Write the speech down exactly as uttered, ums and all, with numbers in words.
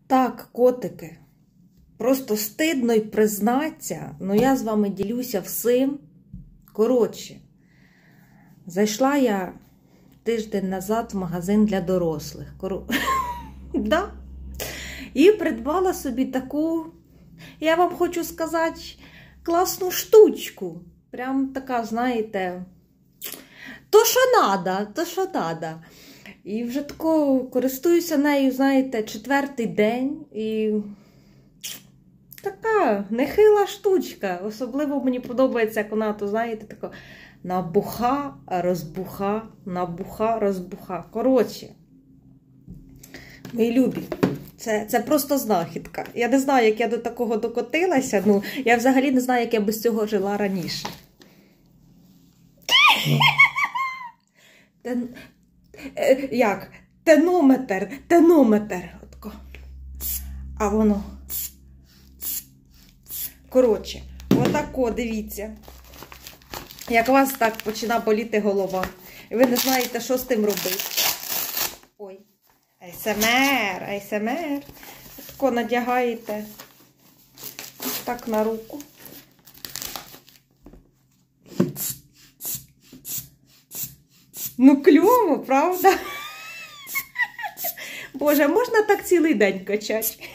Так, котики, просто стидно й признатися, але я з вами ділюся всім. Коротше, зайшла я тиждень назад в магазин для дорослих. Кор... да? І придбала собі таку, я вам хочу сказати, класну штучку. Прям така, знаєте, то, що надо, то, що надо. І вже тако користуюся нею, знаєте, четвертий день. І така нехила штучка. Особливо мені подобається, як вона, то, знаєте, тако набуха, розбуха, набуха, розбуха. Коротше, мої любі, це, це просто знахідка. Я не знаю, як я до такого докотилася. Ну, я взагалі не знаю, як я без цього жила раніше. Тен... Як? Тенометр, тенометр. Отко. А воно. Коротше, отако, дивіться. Як у вас так починає боліти голова. І ви не знаєте, що з тим робити. Ой. ей ес ем ар, ей ес ем ар. Отако надягаєте. Так на руку. Ну, кльово, правда? Боже, можна так цілий день качати?